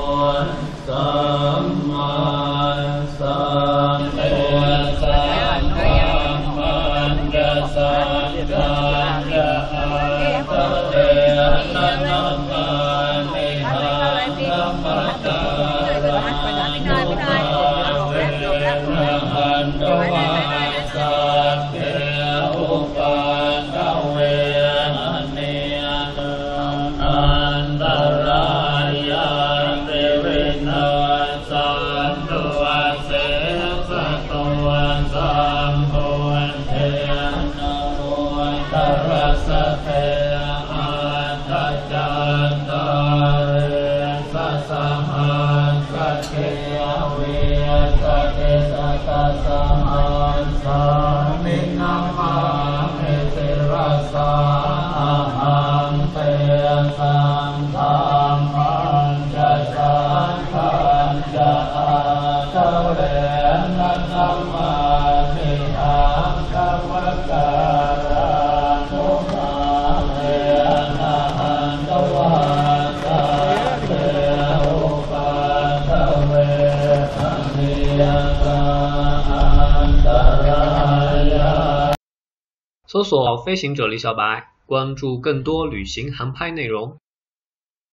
สัมมาสัมพุทธัสสะมันจะสัจจังจะอาตเตนะนัมมานิหังธัมมจารังเวนะหันตวาสัพเพอุปัฏฐเวนะเนอันตรายาเตวินาสันตุเสสะตุสัมโพเทนะโมตัสสะเทอันตจันตาเรสัสสะหังสัจเกเวสัจเจสัสสะหังสามินัมมาเมติรัสสะหังเตสังฆัมมังจะสังฆังจะอาตเวนะสัมมาทิหังกัมมะการังโมมาเวนะหันตวาสัพเพอุปัฏฐเวนะเนอันตรายา搜索飞行者李小白，关注更多旅行航拍内容。